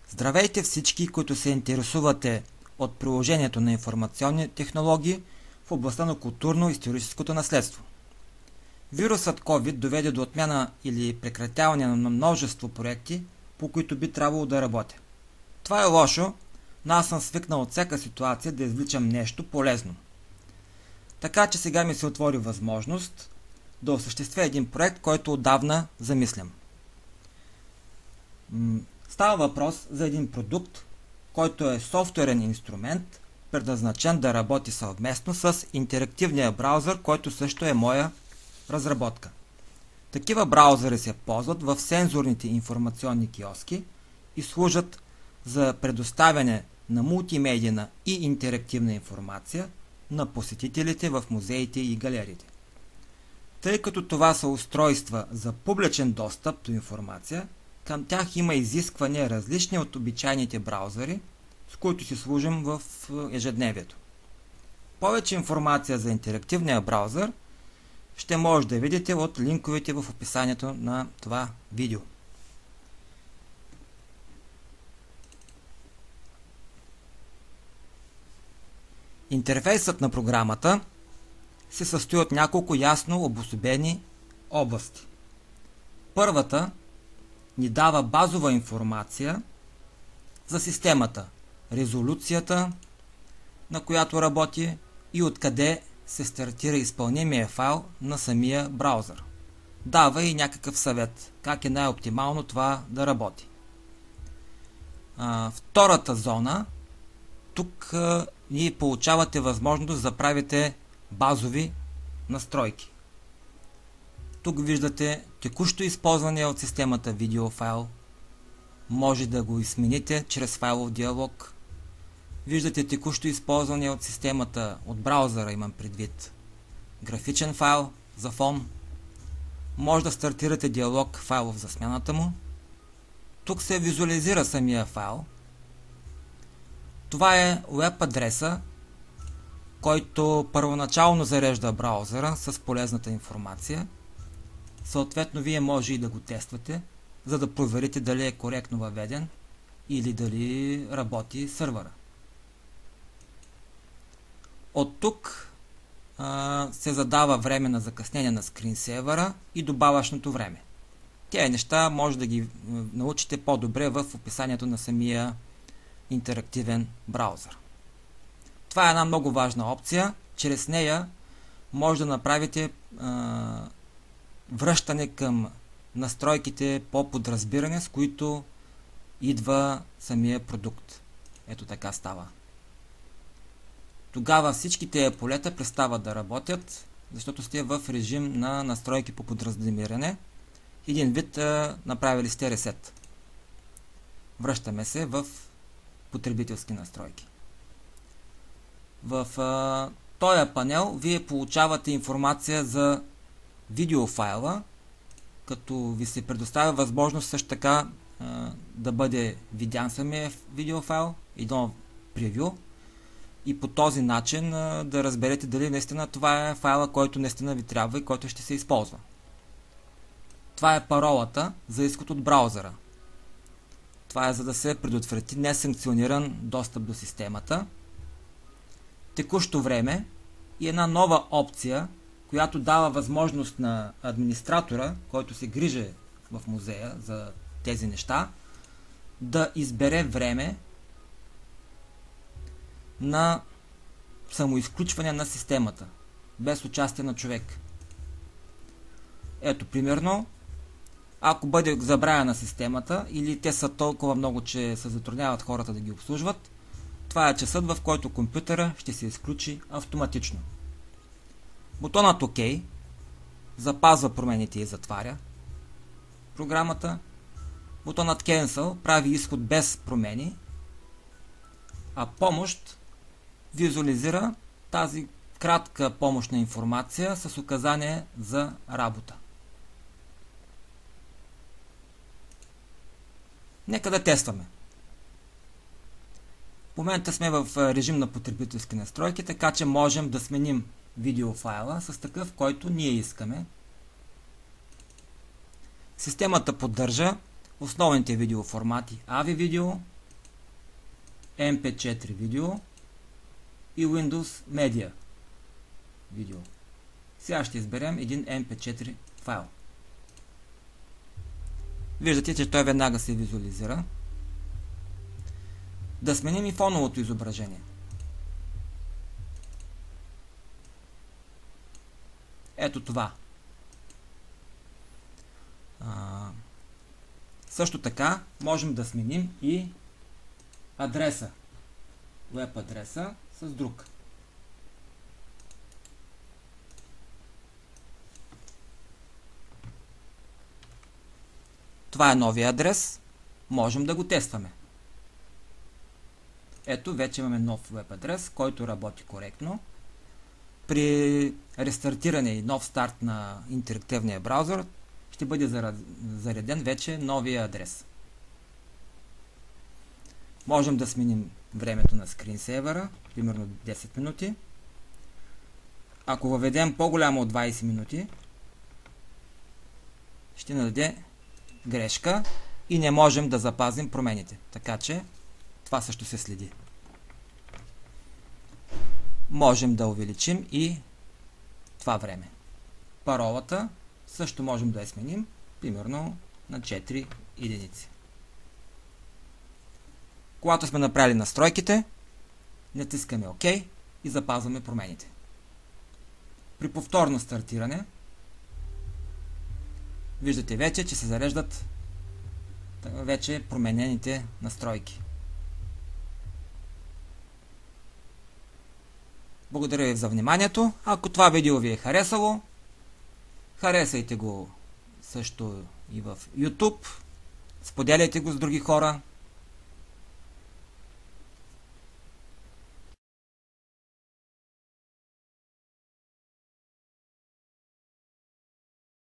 Здравейте всички, които се интересувате от приложението на информационни технологии в областта на културно-историческото наследство. Вирусът COVID доведе до отмяна или прекратяване на множество проекти, по които би трябвало да работя. Това е лошо, но аз съм свикнал от всяка ситуация да извличам нещо полезно. Така че сега ми се отвори възможност да осъществя един проект, който отдавна замислям. Става въпрос за един продукт, който е софтуерен инструмент, предназначен да работи съвместно с интерактивния браузър, който също е моя разработка. Такива браузъри се ползват в сензорните информационни киоски и служат за предоставяне на мултимедийна и интерактивна информация на посетителите в музеите и галериите. Тъй като това са устройства за публичен достъп до информация, към тях има изисквания различни от обичайните браузъри, с които си служим в ежедневието. Повече информация за интерактивния браузър ще може да видите от линковете в описанието на това видео. Интерфейсът на програмата се състои от няколко ясно обособени области. Първата ни дава базова информация за системата, резолюцията, на която работи и откъде се стартира изпълнимия файл на самия браузър. Дава и някакъв съвет, как е най-оптимално това да работи. Втората зона, тук ние получавате възможност да правите базови настройки. Тук виждате текущо използване от системата видеофайл. Може да го измените чрез файлов диалог. Виждате текущо използване от системата, от браузъра имам предвид. Графичен файл за фон. Може да стартирате диалог файлов за смяната му. Тук се визуализира самия файл. Това е web адреса, който първоначално зарежда браузъра с полезната информация. Съответно, вие може и да го тествате, за да проверите дали е коректно въведен или дали работи сървъра. От тук се задава време на закъснение на скринсейвъра и добавъчното време. Тези неща може да ги научите по-добре в описанието на самия интерактивен браузър. Това е една много важна опция. Чрез нея може да направите връщане към настройките по подразбиране, с които идва самия продукт. Ето така става. Тогава всички тези полета престават да работят, защото сте в режим на настройки по подразбиране. Един вид направили сте ресет. Връщаме се в потребителски настройки. В този панел вие получавате информация за видеофайла, като ви се предоставя възможност също така да бъде видян самия видеофайл, едно превю, и по този начин да разберете дали наистина това е файла, който наистина ви трябва и който ще се използва. Това е паролата за изход от браузъра. Това е за да се предотврати несанкциониран достъп до системата. Текущо време и една нова опция, която дава възможност на администратора, който се грижи в музея за тези неща, да избере време на самоизключване на системата, без участие на човек. Ето, примерно, ако бъде забравена системата или те са толкова много, че се затрудняват хората да ги обслужват, това е часът, в който компютъра ще се изключи автоматично. Бутонът ОК запазва промените и затваря програмата. Бутонът Cancel прави изход без промени, а помощ визуализира тази кратка помощна информация с указание за работа. Нека да тестваме. В момента сме в режим на потребителски настройки, така че можем да сменим видеофайла с такъв, който ние искаме. Системата поддържа основните видеоформати AVI видео, MP4 видео и Windows Media видео. Сега ще изберем един MP4 файл. Виждате, че той веднага се визуализира. Да сменим и фоновото изображение. Ето това. Също така можем да сменим и адреса. Web адреса с друг. Това е новия адрес. Можем да го тестваме. Ето, вече имаме нов веб адрес, който работи коректно. При рестартиране и нов старт на интерактивния браузър ще бъде зареден вече новия адрес. Можем да сменим времето на скринсейвъра, примерно 10 минути. Ако въведем по-голямо от 20 минути, ще нададе грешка и не можем да запазим промените. Така че това също се следи. Можем да увеличим и това време. Паролата също можем да я сменим, примерно на 4 единици. Когато сме направили настройките, натискаме ОК и запазваме промените. При повторно стартиране, виждате вече, че се зареждат вече променените настройки. Благодаря ви за вниманието. Ако това видео ви е харесало, харесайте го също и в YouTube. Споделяйте го с други хора.